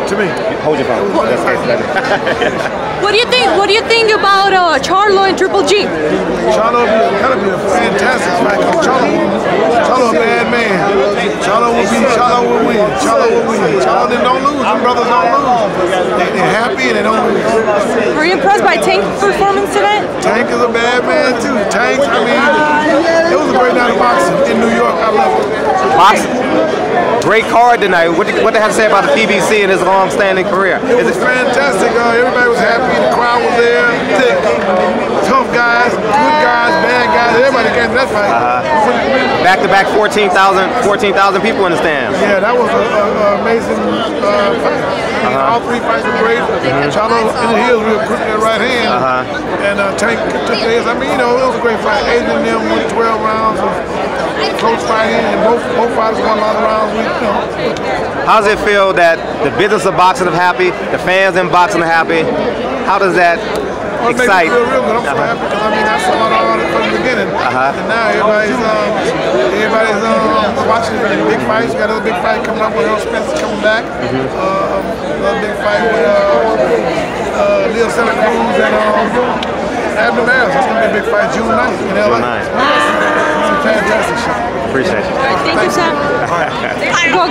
to me. Hold your phone. That's better. What do you think? What do you think about Charlo and Triple G? Charlo gotta be a fantastic fight because Charlo a bad man. Charlo will win. Charlo will win. Charlo don't lose. Them brothers don't lose. They're happy and they don't lose. Were you impressed by Tank's performance tonight? Tank is a bad man too. Tank, I mean, it was a great night of boxing in New York. I love it. Boxing. Great card tonight. What do you have to say about the PBC and his long-standing career? It was fantastic. Everybody was happy. The crowd was there. Thick, tough guys, good guys, bad guys. Everybody came to that fight. Back-to-back 14,000 people in the stands. Yeah, that was an amazing fight. All three fights were great. Charlo in the heels real quick with that right hand. And Tank took his. I mean, it was a great fight. Adrian and them went 12 rounds of close fighting, and both fighters won a lot of rounds. How does it feel that the business of boxing is happy, the fans in boxing are happy? How does that excite? It makes me feel real good. I'm so happy because I mean I saw all it from the beginning, and now everybody's watching the big fights. We got another big fight coming up with Earl Spencer coming back. Another big fight with Leo Santa Cruz and Abner Maris. That's gonna be a big fight June 9th in LA. It's a fantastic show. Appreciate you. Thank you, Sam.